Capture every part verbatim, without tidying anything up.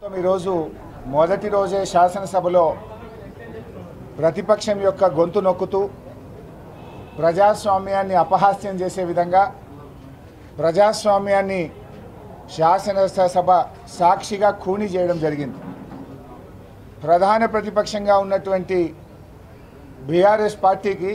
ఈరోజు మొదటి రోజే శాసనసభలో ప్రతిపక్షం యొక్క గొంతు నొక్కుతూ ప్రజాస్వామ్యాన్ని అపహాస్యం చేసే విధంగా ప్రజాస్వామ్యాన్ని శాసనసభ సాక్షిగా ఖూనీ చేయడం జరిగింది. ప్రధాన ప్రతిపక్షంగా ఉన్నటువంటి బీఆర్ఎస్ పార్టీకి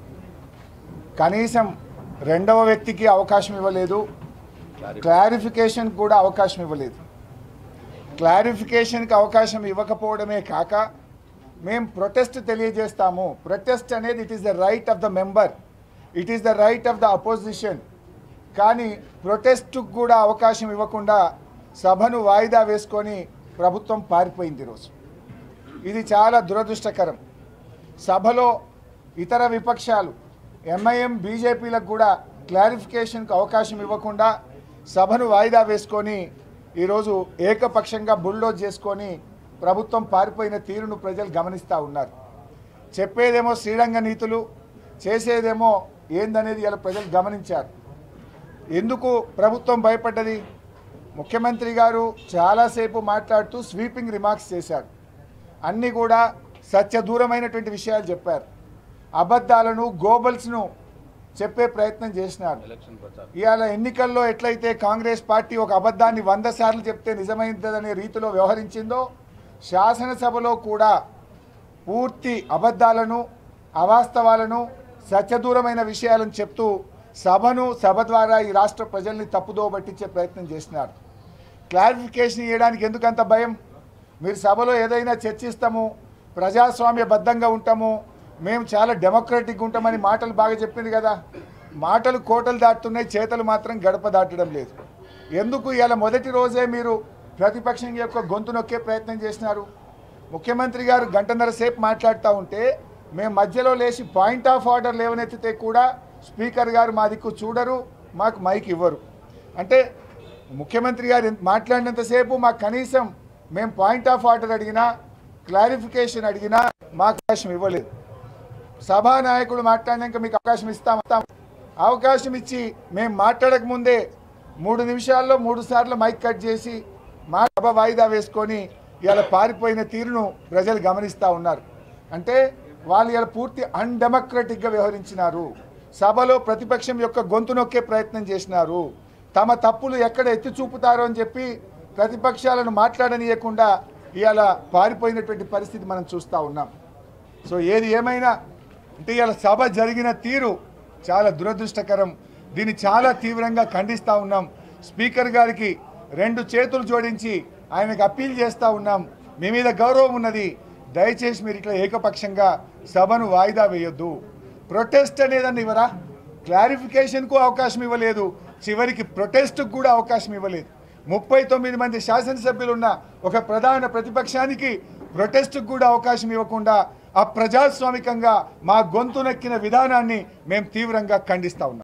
కనీసం రెండవ వ్యక్తికి అవకాశం ఇవ్వలేదు, క్లారిఫికేషన్ కూడా అవకాశం ఇవ్వలేదు. క్లారిఫికేషన్కి అవకాశం ఇవ్వకపోవడమే కాక మేము ప్రొటెస్ట్ తెలియజేస్తాము. ప్రొటెస్ట్ అనేది it is the right of the member, it is the right of the opposition. కానీ ప్రొటెస్ట్కు కూడా అవకాశం ఇవ్వకుండా సభను వాయిదా వేసుకొని ప్రభుత్వం పారిపోయింది. ఈరోజు ఇది చాలా దురదృష్టకరం. సభలో ఇతర విపక్షాలు ఎంఐఎం బీజేపీలకు కూడా క్లారిఫికేషన్కు అవకాశం ఇవ్వకుండా సభను వాయిదా వేసుకొని ఈరోజు ఏకపక్షంగా బుల్డోజ్ చేసుకొని ప్రభుత్వం పారిపోయిన తీరును ప్రజలు గమనిస్తూ ఉన్నారు. చెప్పేదేమో శ్రీరంగ నీతులు, చేసేదేమో ఏందనేది ఇలా ప్రజలు గమనించారు. ఎందుకు ప్రభుత్వం భయపడ్డది? ముఖ్యమంత్రి గారు చాలాసేపు మాట్లాడుతూ స్వీపింగ్ రిమార్క్స్ చేశారు. అన్నీ కూడా సత్యదూరమైనటువంటి విషయాలు చెప్పారు. అబద్ధాలను, గోబల్స్ను చెప్పే ప్రయత్నం చేసినారు. ఇవాళ ఎన్నికల్లో ఎట్లయితే కాంగ్రెస్ పార్టీ ఒక అబద్ధాన్ని వంద సార్లు చెప్తే నిజమైందనే రీతిలో వ్యవహరించిందో, శాసనసభలో కూడా పూర్తి అబద్ధాలను, అవాస్తవాలను, సత్యదూరమైన విషయాలను చెప్తూ సభను సభ ద్వారా ఈ రాష్ట్ర ప్రజల్ని తప్పుదో పట్టించే ప్రయత్నం చేసినారు. క్లారిఫికేషన్ ఇవ్వడానికి ఎందుకంత భయం? మీరు సభలో ఏదైనా చర్చిస్తాము, ప్రజాస్వామ్యబద్ధంగా ఉంటాము, మేము చాలా డెమోక్రటిక్గా ఉంటామని మాటలు బాగా చెప్పింది కదా. మాటలు కోటలు దాటుతున్నాయి, చేతలు మాత్రం గడప దాటడం లేదు. ఎందుకు ఇలా మొదటి రోజే మీరు ప్రతిపక్షం యొక్క గొంతు నొక్కే ప్రయత్నం చేసినారు? ముఖ్యమంత్రి గారు గంటన్నర సేపు మాట్లాడుతూ ఉంటే మేము మధ్యలో లేచి పాయింట్ ఆఫ్ ఆర్డర్ లేవనెత్తితే కూడా స్పీకర్ గారు మా దిక్కు చూడరు, మాకు మైక్ ఇవ్వరు. అంటే ముఖ్యమంత్రి గారు మాట్లాడినంతసేపు మాకు కనీసం మేము పాయింట్ ఆఫ్ ఆర్డర్ అడిగినా, క్లారిఫికేషన్ అడిగినా మాకు అవకాశం ఇవ్వలేదు. సభానాయకుడు మాట్లాడినాక మీకు అవకాశం ఇస్తాం అవకాశం ఇచ్చి మేము మాట్లాడక ముందే మూడు నిమిషాల్లో మూడు సార్లు మైక్ కట్ చేసి మా సభ వాయిదా వేసుకొని ఇలా పారిపోయిన తీరును ప్రజలు గమనిస్తూ ఉన్నారు. అంటే వాళ్ళు ఇలా పూర్తి అన్డెమోక్రటిక్గా వ్యవహరించినారు. సభలో ప్రతిపక్షం యొక్క గొంతు నొక్కే ప్రయత్నం చేసినారు. తమ తప్పులు ఎక్కడ ఎత్తి చూపుతారో అని చెప్పి ప్రతిపక్షాలను మాట్లాడనీయకుండా ఇలా పారిపోయినటువంటి పరిస్థితి మనం చూస్తూ ఉన్నాం. సో ఏది ఏమైనా అంటే ఇలా సభ జరిగిన తీరు చాలా దురదృష్టకరం. దీన్ని చాలా తీవ్రంగా ఖండిస్తూ ఉన్నాం. స్పీకర్ గారికి రెండు చేతులు జోడించి ఆయనకు అప్పీల్ చేస్తూ ఉన్నాం. మీ మీద గౌరవం ఉన్నది, దయచేసి మీరు ఇట్లా ఏకపక్షంగా సభను వాయిదా వేయొద్దు. ప్రొటెస్ట్ అనేదాన్ని ఇవ్వరా? క్లారిఫికేషన్కు అవకాశం ఇవ్వలేదు, చివరికి ప్రొటెస్ట్కు కూడా అవకాశం ఇవ్వలేదు. ముప్పై తొమ్మిది మంది శాసనసభ్యులున్న ఒక ప్రధాన ప్రతిపక్షానికి ప్రొటెస్ట్కు కూడా అవకాశం ఇవ్వకుండా అప్రజాస్వామికంగా మా గొంతు నక్కిన విధానాన్ని మేము తీవ్రంగా ఖండిస్తూ ఉన్నాం.